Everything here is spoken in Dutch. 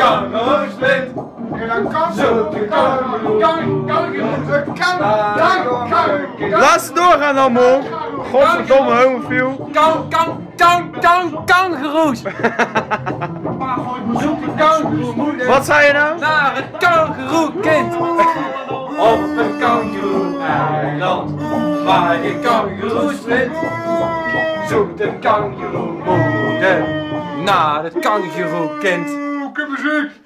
kangeroesblind. En dan kan Zoekt een Laat ze doorgaan dan, man. Godverdomme, homofiel. Kangeroes. Zoek een kangeroesmoeder. Wat zei je nou? Naar het kangeroekind. Op een kangeroe-eiland, waar je kangeroes vindt. Zoekt een kangeroemoeder naar het kangeroekind. Ik heb muziek.